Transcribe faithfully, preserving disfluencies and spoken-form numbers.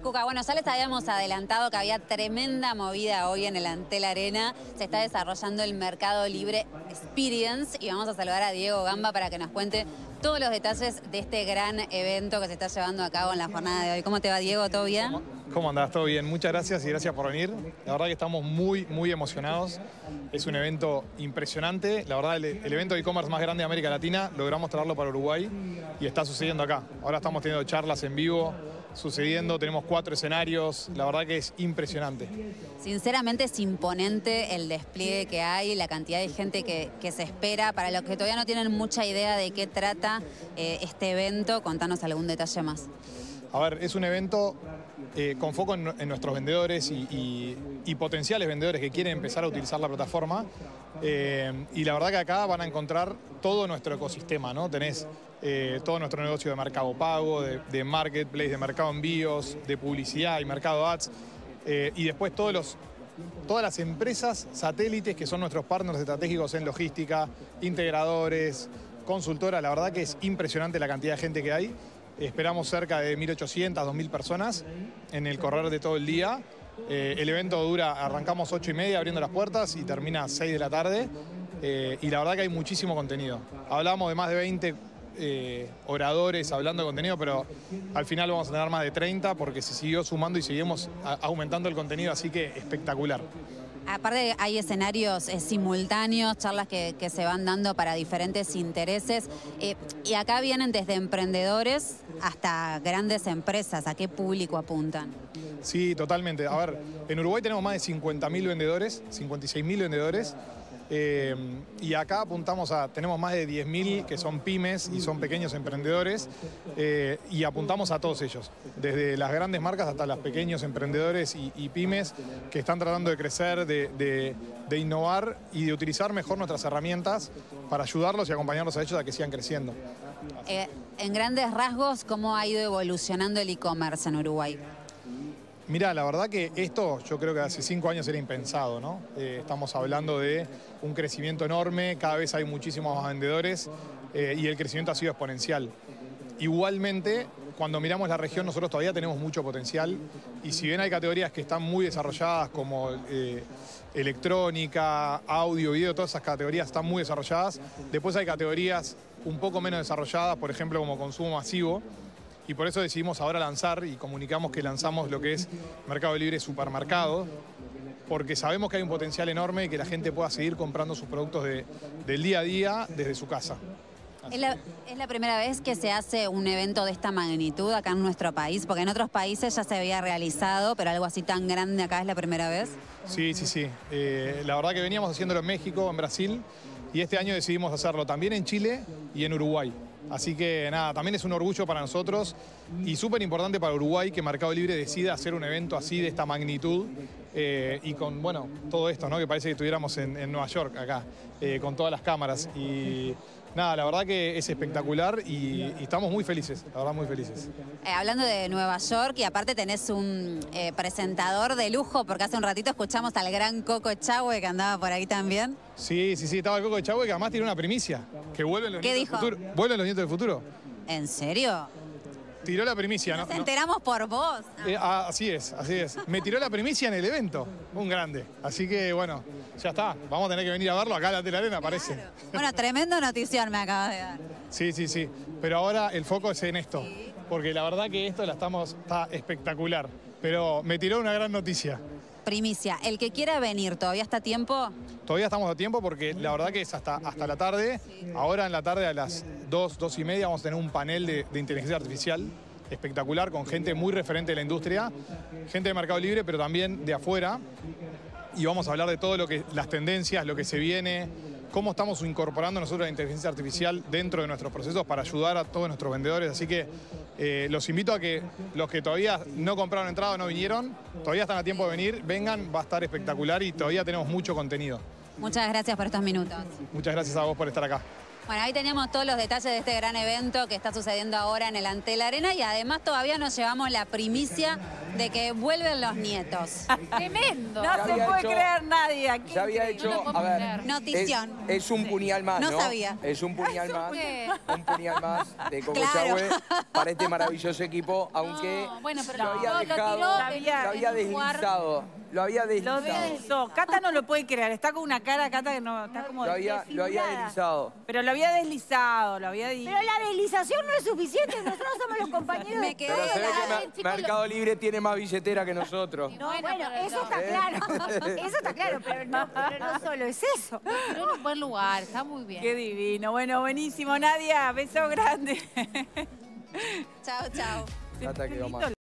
Cuca, bueno, ya les habíamos adelantado que había tremenda movida hoy en el Antel Arena. Se está desarrollando el Mercado Libre Experience y vamos a saludar a Diego Gamba para que nos cuente todos los detalles de este gran evento que se está llevando a cabo en la jornada de hoy. ¿Cómo te va, Diego? ¿Todo bien? ¿Cómo andás? ¿Todo bien? Muchas gracias y gracias por venir. La verdad que estamos muy, muy emocionados. Es un evento impresionante. La verdad, el, el evento de e-commerce más grande de América Latina, logramos traerlo para Uruguay y está sucediendo acá. Ahora estamos teniendo charlas en vivo, sucediendo, tenemos cuatro escenarios. La verdad que es impresionante. Sinceramente es imponente el despliegue que hay, la cantidad de gente que, que se espera. Para los que todavía no tienen mucha idea de qué trata eh, este evento, contanos algún detalle más. A ver, es un evento eh, con foco en, en nuestros vendedores y, y, y potenciales vendedores que quieren empezar a utilizar la plataforma. Eh, y la verdad que acá van a encontrar todo nuestro ecosistema, ¿no? Tenés eh, todo nuestro negocio de mercado pago, de, de marketplace, de mercado envíos, de publicidad y mercado ads. Eh, y después todos los, todas las empresas satélites que son nuestros partners estratégicos en logística, integradores, consultoras. La verdad que es impresionante la cantidad de gente que hay. Esperamos cerca de mil ochocientas, dos mil personas en el correr de todo el día. Eh, el evento dura, arrancamos ocho y media abriendo las puertas y termina a seis de la tarde. Eh, y la verdad que hay muchísimo contenido. Hablamos de más de veinte eh, oradores hablando de contenido, pero al final vamos a tener más de treinta porque se siguió sumando y seguimos a, aumentando el contenido, así que espectacular. Aparte hay escenarios eh, simultáneos, charlas que, que se van dando para diferentes intereses. Eh, y acá vienen desde emprendedores hasta grandes empresas. ¿A qué público apuntan? Sí, totalmente. A ver, en Uruguay tenemos más de cincuenta mil vendedores, cincuenta y seis mil vendedores. Eh, y acá apuntamos a, tenemos más de diez mil que son pymes y son pequeños emprendedores eh, y apuntamos a todos ellos, desde las grandes marcas hasta los pequeños emprendedores y, y pymes que están tratando de crecer, de, de, de innovar y de utilizar mejor nuestras herramientas para ayudarlos y acompañarlos a ellos a que sigan creciendo. Eh, en grandes rasgos, ¿cómo ha ido evolucionando el e-commerce en Uruguay? Mirá, la verdad que esto yo creo que hace cinco años era impensado, ¿no? Eh, estamos hablando de un crecimiento enorme, cada vez hay muchísimos más vendedores eh, y el crecimiento ha sido exponencial. Igualmente, cuando miramos la región, nosotros todavía tenemos mucho potencial y si bien hay categorías que están muy desarrolladas como eh, electrónica, audio, video, todas esas categorías están muy desarrolladas, después hay categorías un poco menos desarrolladas, por ejemplo, como consumo masivo. Y por eso decidimos ahora lanzar y comunicamos que lanzamos lo que es Mercado Libre Supermercado, porque sabemos que hay un potencial enorme y que la gente pueda seguir comprando sus productos de, del día a día desde su casa. ¿Es la, ¿Es la primera vez que se hace un evento de esta magnitud acá en nuestro país? Porque en otros países ya se había realizado, pero algo así tan grande acá es la primera vez. Sí, sí, sí. Eh, la verdad que veníamos haciéndolo en México, en Brasil, y este año decidimos hacerlo también en Chile y en Uruguay. Así que nada, también es un orgullo para nosotros y súper importante para Uruguay que Mercado Libre decida hacer un evento así de esta magnitud eh, y con, bueno, todo esto, ¿no? Que parece que estuviéramos en, en Nueva York acá, eh, con todas las cámaras. Y nada, la verdad que es espectacular y, y estamos muy felices, la verdad muy felices. Eh, hablando de Nueva York, y aparte tenés un eh, presentador de lujo, porque hace un ratito escuchamos al gran Coco Echagüe que andaba por ahí también. Sí, sí, sí, estaba el Coco Echagüe que además tiene una primicia, que vuelven los ¿Qué nietos dijo? del futuro. ¿Vuelven los nietos del futuro? ¿En serio? Tiró la primicia, ¿no? Nos enteramos por vos. Eh, ah, así es, así es. Me tiró la primicia en el evento, un grande. Así que bueno, ya está. Vamos a tener que venir a verlo acá en la Antel Arena, parece. Claro. Bueno, tremendo notición me acabas de dar. Sí, sí, sí. Pero ahora el foco es en esto. Porque la verdad que esto la estamos, está espectacular. Pero me tiró una gran noticia. Primicia, el que quiera venir, ¿todavía está a tiempo? Todavía estamos a tiempo porque la verdad que es hasta, hasta la tarde. Ahora en la tarde a las dos, dos y media vamos a tener un panel de, de inteligencia artificial espectacular con gente muy referente de la industria, gente de Mercado Libre, pero también de afuera. Y vamos a hablar de todo lo que, las tendencias, lo que se viene, cómo estamos incorporando nosotros la inteligencia artificial dentro de nuestros procesos para ayudar a todos nuestros vendedores. Así que eh, los invito a que los que todavía no compraron entrada o no vinieron, todavía están a tiempo de venir, vengan, va a estar espectacular y todavía tenemos mucho contenido. Muchas gracias por estos minutos. Muchas gracias a vos por estar acá. Bueno, ahí teníamos todos los detalles de este gran evento que está sucediendo ahora en el Antel Arena y además todavía nos llevamos la primicia de que vuelven los nietos. Tremendo. No Ya se puede hecho, creer nadie aquí. Ya había hecho, no a ver, creer. Notición. Es, es un puñal más, ¿no? No sabía. Es un puñal más. ¿Qué? Un puñal más de Coco Claro. Chahue para este maravilloso equipo, aunque No, bueno, pero lo lo- había lo dejado, tiró lo en- había en un lugar- deslizado. Lo había Lo deslizado. deslizó. Cata no lo puede creer. Está con una cara, Cata, que no está como Lo había, lo había desfigurada. deslizado. Pero lo había deslizado, lo había di- Pero la deslización no es suficiente, nosotros somos los compañeros. Me quedé Pero se ve que Dale, Mer- chicos, Mercado Libre tiene más billetera que nosotros. No, Bueno, bueno, pero eso no. está claro. Eso está claro, pero no, pero no solo es eso. Pero en un buen lugar, está muy bien. Qué divino. Bueno, buenísimo, Nadia. Beso grande. Chao, chao. Cata quedó Qué mal. lindo